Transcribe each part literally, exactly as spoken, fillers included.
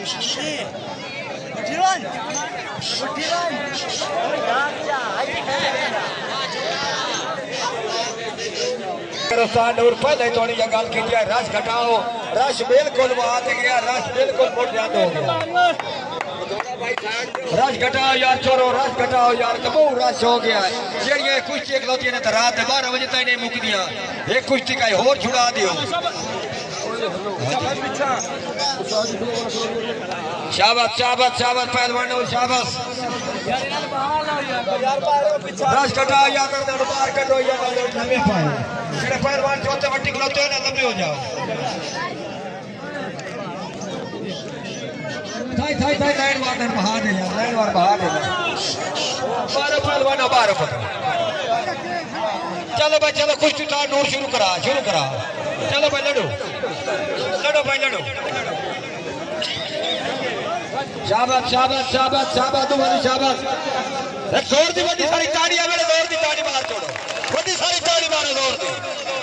पहले थोड़ी गल की रश घटाओ, रश बिल्कुल बात गया, रश बिल्कुल बंद हो गया। रश घटाओ यार छोरो, रश घटाओ यार, तो बहुत रश हो गया है। जड़िया कुश्ती खलोती ने तो रात बारह बजे तक नहीं मुकदियां, एक कुश्ती का होर छुड़ा दियो। शाबाश शाबाश शाबाश पहलवान, शाबाश। रश घटाओ यार, बाहर करो यार, लंबे पाए जेड़े पहलवान चौथे वट्टी खलोते हो ना, लंबे हो जाओ। थाई थाई थाई लाइन वार्डन बहा दे यार, लाइन वार बहा दे। बारह पहलवानों बारह पकड़। चलो भाई चलो, कुछ तो नूर शुरू करा शुरू करा। चलो भाई लड़ो लड़ो भाई लड़ो। शाबाश शाबाश शाबाश शाबाश तुम्हारी शाबाश। जोर दी बड़ी सारी ताड़ियां मेरे, जोर दी ताड़ी मार छोड़ो, बड़ी सारी ताड़ी मारो जोर दी।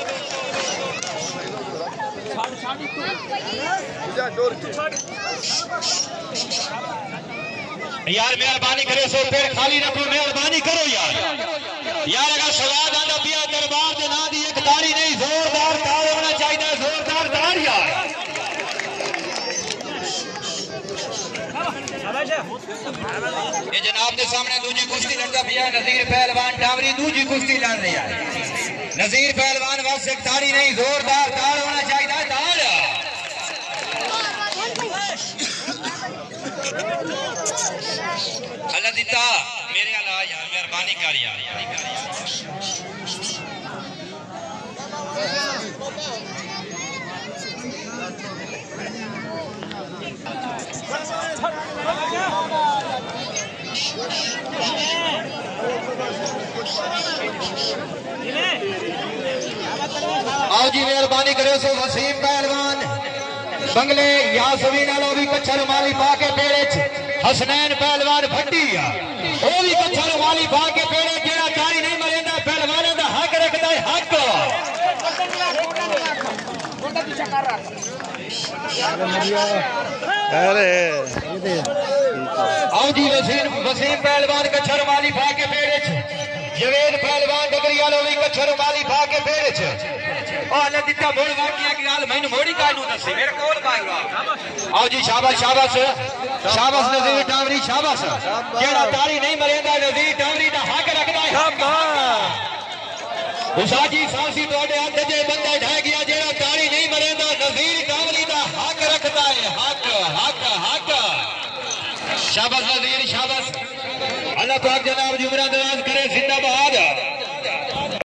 यार मेहरबानी करो, सो पेड़ खाली रखो, मेहरबानी करो यार। यार अगर स्वाद आना पिया दरबार के ना दी एक ताड़ी नहीं, जोरदार ताड़ होना चाहिए, जोरदार ताड़ यार। ये जनाब के सामने दूजी कुश्ती लड़ता पिया नजीर पहलवान डावरी, दूजी कुश्ती लड़ रही है। नजीर पहलवान बस एक ताड़ी नहीं, जोरदार ताड़ होना चाहिए, ताड़। अल्लाह दिता मेरे अला यार, मेहरबानी कर यार। आओ जी मेहरबानी करो, सो वसीम पहलवान बंगले यासवीन आलो भी कच्छा रुमाली पा के पेड़े च, हसनैन पहलवान भट्टी आ वो भी कच्छा रुमाली पा के पेड़े, जेड़ा तारी नहीं मरेंदा पहलवानों दा हक रखदा है, हक। अरे आओ जी वसीम वसीम पहलवान कच्छा रुमाली पा के पेड़े च, जवेद पहलवान डगरी आलो भी कच्छा रुमाली पा के पेड़े च। और दिता मोड़ वाकिया की गाल मैनू मोड़ी कानू दसी, मेरे कोल पाएगा। आओ जी शाबाश शाबाश शाबाश नजीर डावरी शाबाश। जेड़ा तारी नहीं मरेंदा नजीर डावरी दा हक रखदा है, उसाजी फांसी तोड़े हाथ जे बंदा ढह गया, जेड़ा तारी नहीं मरेंदा नजीर डावरी दा हक रखदा है, हक हक हक। शाबाश नजीर शाबाश। अल्लाह पाक जनाब जुमरा दराज